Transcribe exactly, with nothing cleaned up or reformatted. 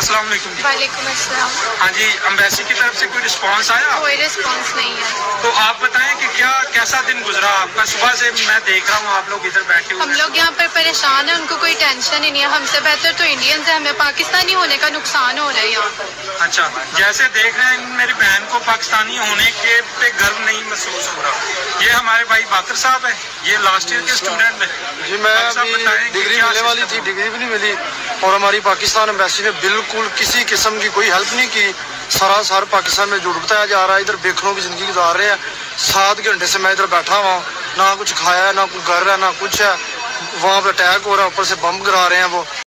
अस्सलाम वालेकुम। वालेकुम अस्सलाम। हाँ जी, एम्बेसी की तरफ से कोई रिस्पांस आया? कोई रिस्पांस नहीं है। तो आप बताएं कि क्या कैसा दिन गुजरा आपका? सुबह से मैं देख रहा हूँ आप लोग इधर बैठे हुए। हम लोग यहाँ पर परेशान हैं, उनको कोई टेंशन ही नहीं है। हमसे बेहतर तो इंडियंस है, हमें पाकिस्तानी होने का नुकसान हो रहा है यहाँ पर। अच्छा, जैसे देख रहे हैं मेरी बहन को पाकिस्तानी होने के पे गर्व नहीं महसूस हो रहा। ये हमारे भाई बाकर साहब है, ये लास्ट ईयर के स्टूडेंट है जी। मैं अभी डिग्री मिलने वाली थी, डिग्री भी नहीं मिली और हमारी पाकिस्तान एम्बेसी ने बिल्कुल किसी किस्म की कोई हेल्प नहीं की। सरासर पाकिस्तान में झूठ बताया जा रहा है। इधर बेखरों की जिंदगी गुजार रहे हैं। सात घंटे से मैं इधर बैठा हुआ, ना कुछ खाया, ना कुछ घर है, ना कुछ है। वहाँ पे अटैक हो रहा है, ऊपर से बम गिरा रहे हैं वो।